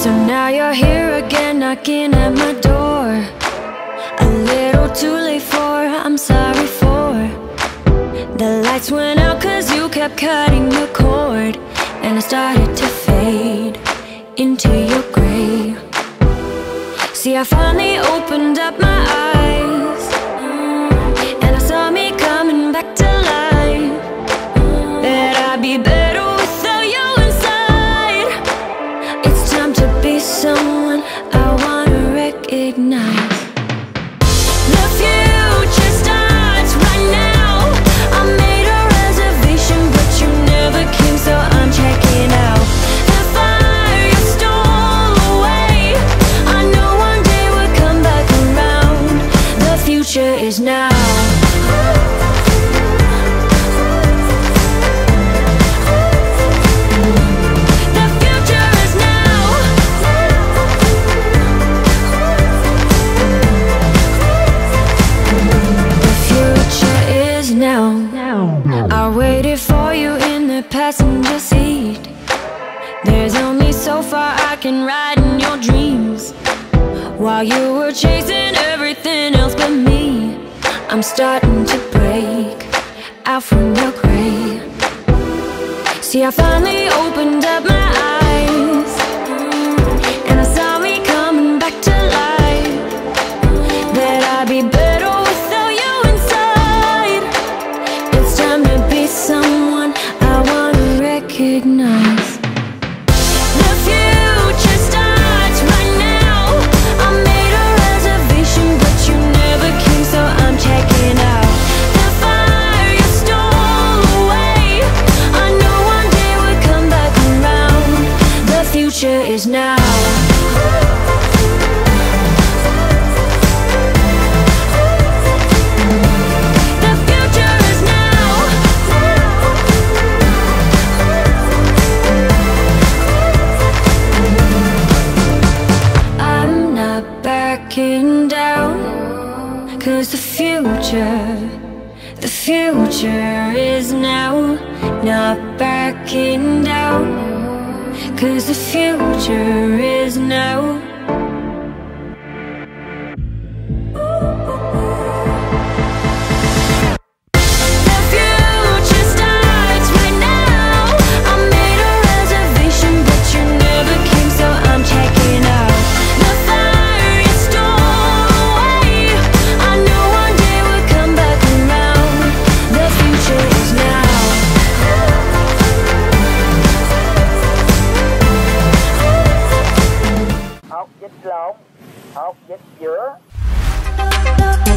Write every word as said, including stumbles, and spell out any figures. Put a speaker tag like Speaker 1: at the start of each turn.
Speaker 1: So now you're here again, knocking at my door. A little too late for, I'm sorry for. The lights went out cause you kept cutting the cord, and I started to fade into your grey. See, I finally opened up my eyes, and I saw me coming back to life. That I'd be better without you inside. It's time to be someone I wanna recognize. The future starts right now. I made a reservation, but you never came, so I'm checking out. The fire you stole away, I know one day we'll come back around. The future is now. I waited for you in the passenger seat. There's only so far I can ride in your dreams, while you were chasing everything else but me. I'm starting to break out from your grave. See, I finally opened up my eyes, and I saw me coming back to life. That I'd be better without you inside. It's time to be someone I wanna recognize. The future starts right now. I made a reservation, but you never came, so I'm checking out. The fire you stole away, I know one day we'll come back around. The future is now. Down, cause the future, the future is now. Not backing down, cause the future is now.
Speaker 2: Học dịch lộn, học dịch giữa.